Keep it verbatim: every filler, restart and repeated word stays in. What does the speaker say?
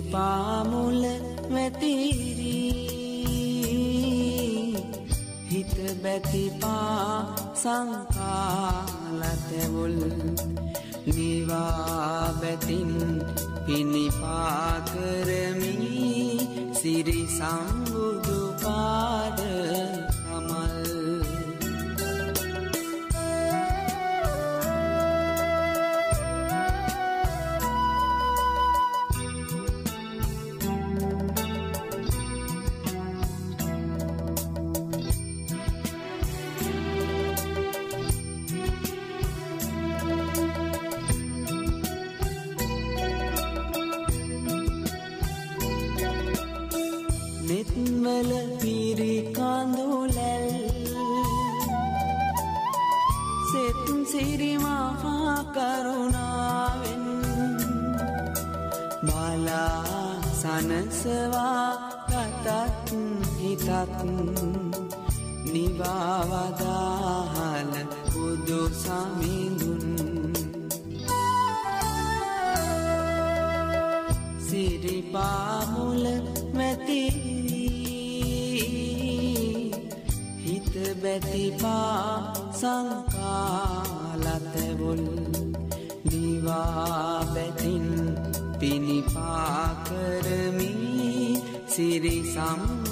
සිරිපාමුල වැතිරි හිත බැතිපා සංකාලතැවුල් නිවා බැතින් පිනිපා කරමි සිරි සම්බුදු පාද කමල් නෙත්වල පිරි කඳුලැල් සෙත් සිරි මහා කරුණාවෙන් බලා සනසවා ගතත් හිතත් නිවාවදාහල බුදු සමිඳුන් සිරිපාමුල මැති හිත බැතිපා සංකාලතැවුල් නිවා බැතින් පිනිපා කරමි සිරි සම්